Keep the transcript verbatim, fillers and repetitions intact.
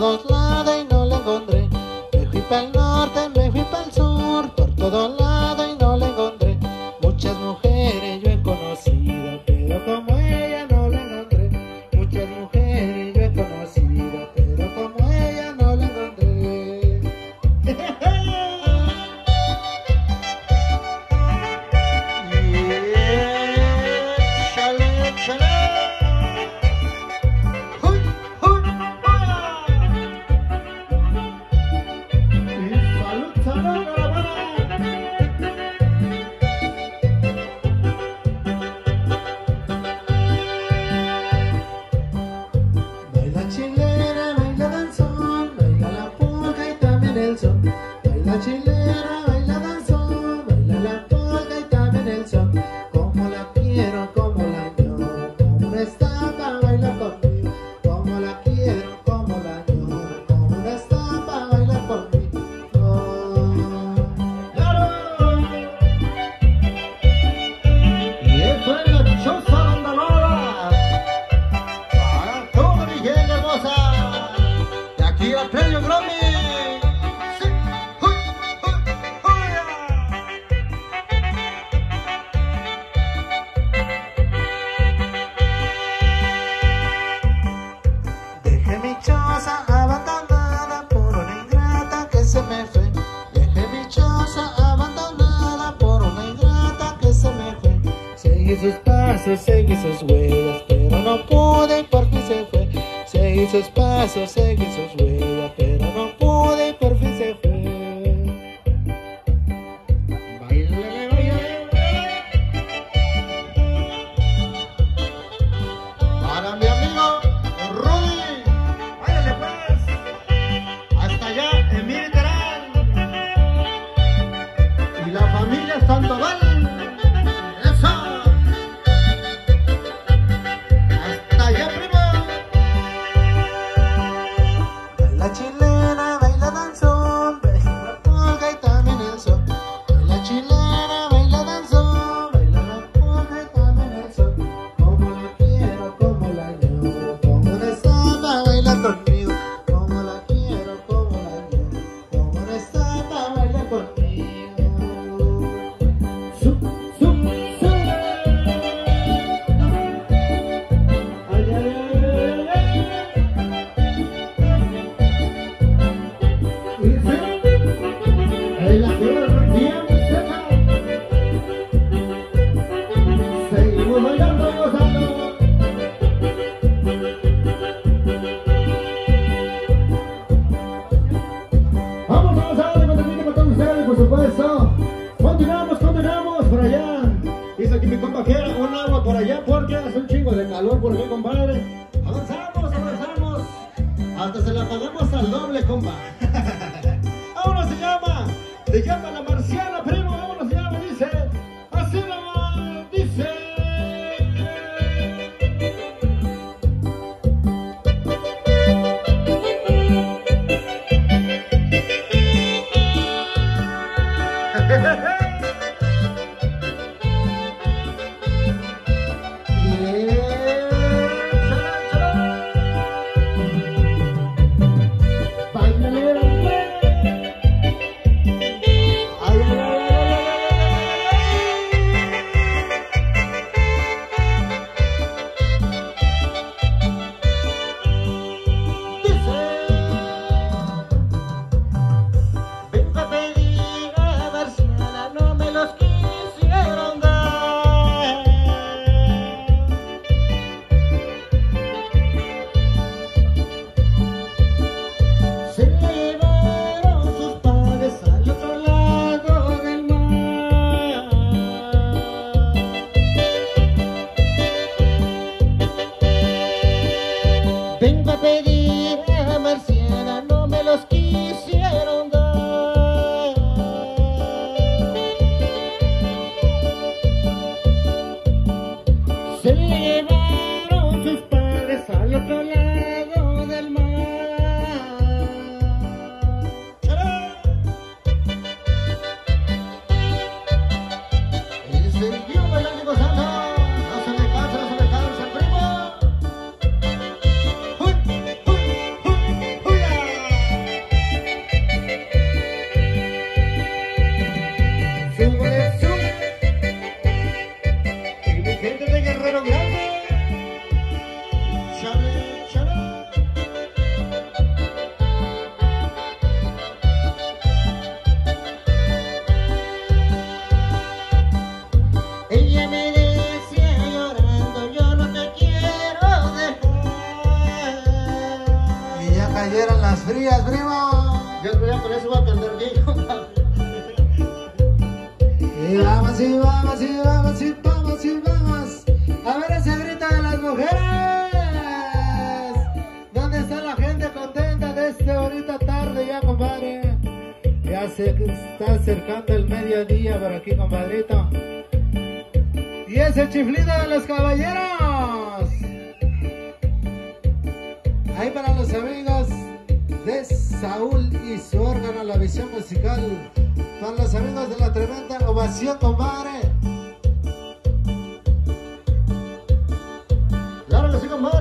todos lados y no la encontré. Me fui para el norte, me fui para el sur, por todos lados y no la encontré. Muchas mujeres yo he conocido, pero como ella no la encontré. Muchas mujeres yo he conocido, pero como ella no la encontré. Baila chilena, baila danzón, baila la polka y también el son. Como la quiero, como la añoro, como una estampa, baila conmigo. Como la quiero, como la añoro, como una estampa, baila conmigo. Y esto es la choza bandolada para toda mi gente hermosa de aquí al premio Grammy. Abandonada por una ingrata que se me fue. Dejé mi choza abandonada por una ingrata que se me fue. Seguí sus pasos, seguí sus huellas, pero no pude por fin se fue. Seguí sus pasos, seguí sus huellas, pero no pude por fin se fue. Bailale, bailale, para mi amigo Rudy. Y la familia Sandoval, eso, hasta allá primo. Baila chilena, baila danzón, baila la polka y también el son. Baila chilena, baila danzón, baila la polka y también el son. Como la quiero, como la añoro, como una estampa, baila conmigo. Como la quiero, como la añoro, como una estampa, baila conmigo. Seguimos bailando y gozando. Vamos a gozar de contenido con todos ustedes, por supuesto. Continuamos, continuamos por allá. Dice aquí mi compa que era un agua por allá porque hace un chingo de calor por aquí, compadre. Avanzamos, avanzamos. Hasta se la pagamos al doble, compa. Vámonos, se llama. Se llama La Marciana, primo. Vámonos, se llama, dice. Así nomás, dice. Vengo a pedir a Marciana, no me los quisieron dar. Se llevaron sus padres al otro lado del mar. Y siguió bailando y gozando. No se le cansa, no se le cansa el primo. ¡Uy, uy, uy, uy! Ella me decía llorando, yo no te quiero dejar. Y ya cayeron las frías, primo. Yo ya con eso voy a cantar bien, compadre. Y vamos, y vamos, y vamos, y vamos, y vamos. A ver ese grito de las mujeres. ¿Dónde está la gente contenta de esta bonita tarde ya, compadre? Ya se está acercando el mediodía por aquí, compadrito. Y ese chiflido de los caballeros. Ahí para los amigos de Saúl y su órgano, la visión musical. Para los amigos de la tremenda ovación, compadre. Claro que sí, compadre.